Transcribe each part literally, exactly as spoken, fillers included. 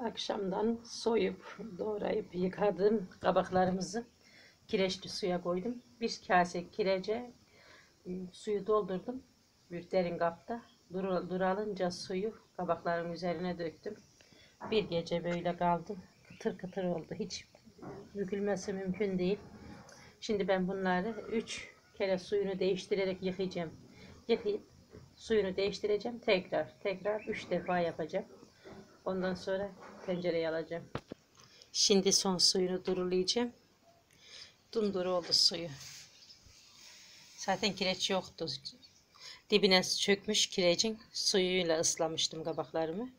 Akşamdan soyup doğrayıp yıkadım kabaklarımızı kireçli suya koydum. Bir kase kirece suyu doldurdum bir derin kapta. Dur, duralınca suyu kabakların üzerine döktüm. Bir gece böyle kaldı. Kıtır kıtır oldu. Hiç bükülmesi mümkün değil. Şimdi ben bunları üç kere suyunu değiştirerek yıkayacağım. Yıkayıp suyunu değiştireceğim. Tekrar tekrar üç defa yapacağım. Ondan sonra tencereye alacağım. Şimdi son suyunu durulayacağım. Dumduru oldu suyu. Zaten kireç yoktu. Dibine çökmüş kirecin suyuyla ıslamıştım kabaklarımı.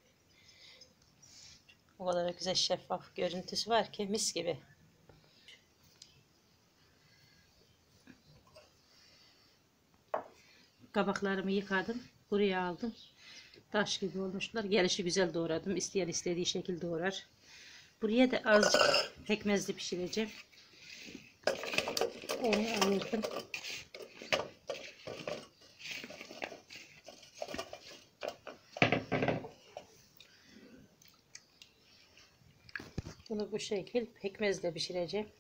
O kadar güzel şeffaf görüntüsü var ki mis gibi. Kabaklarımı yıkadım. Buraya aldım. Taş gibi olmuşlar. Gelişi güzel doğradım. İsteyen istediği şekilde doğrar. Buraya da azıcık pekmezli pişireceğim. Onu ayırdım. Bunu bu şekil pekmezle pişireceğim.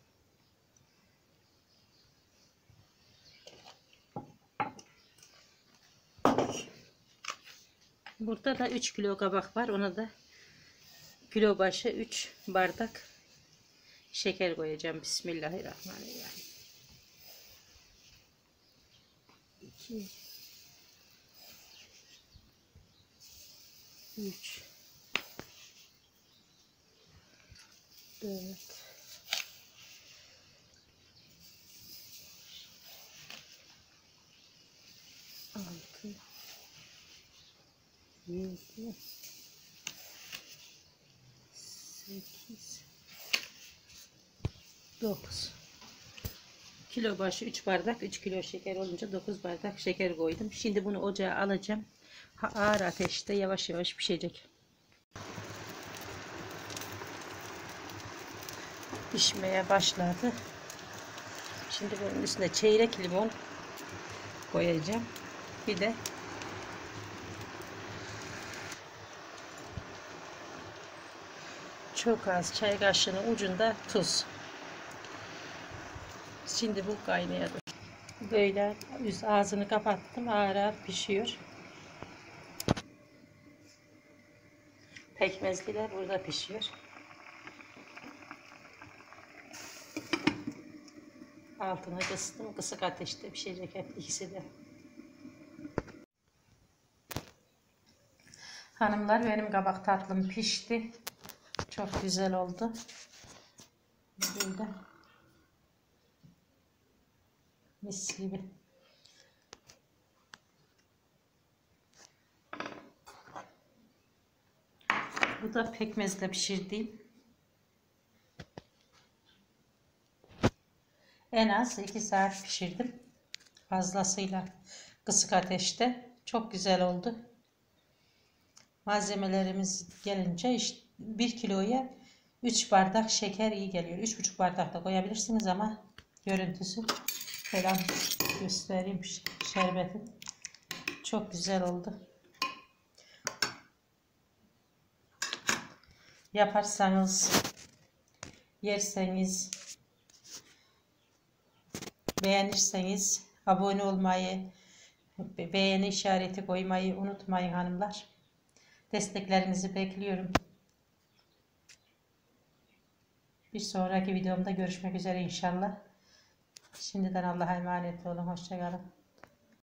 Burada da üç kilo kabak var. Ona da kilo başı üç bardak şeker koyacağım. Bismillahirrahmanirrahim. iki üç dört altı yedi sekiz dokuz kilo başı üç bardak, üç kilo şeker olunca dokuz bardak şeker koydum. Şimdi bunu ocağa alacağım. Ağır ateşte yavaş yavaş pişecek. Pişmeye başladı. Şimdi bunun üstüne çeyrek limon koyacağım. Bir de çok az çay kaşığının ucunda tuz. Şimdi bu kaynıyor. Böyle üst ağzını kapattım. Ağır ağır pişiyor. Pekmezliler burada pişiyor. Altını kıstım. Kısık ateşte pişecek hep ikisi de. Hanımlar, benim kabak tatlım pişti. Çok güzel oldu. Böyle mis gibi. Bu da pekmezle pişirdiğim. En az iki saat pişirdim. Fazlasıyla kısık ateşte. Çok güzel oldu. Malzemelerimiz gelince işte bir kiloya üç bardak şeker iyi geliyor. üç buçuk bardak da koyabilirsiniz ama görüntüsü falan göstereyim. Şerbeti çok güzel oldu. Yaparsanız, yerseniz, beğenirseniz abone olmayı, beğeni işareti koymayı unutmayın hanımlar. Desteklerinizi bekliyorum. Bir sonraki videomda görüşmek üzere inşallah. Şimdiden Allah'a emanet olun. Hoşça kalın.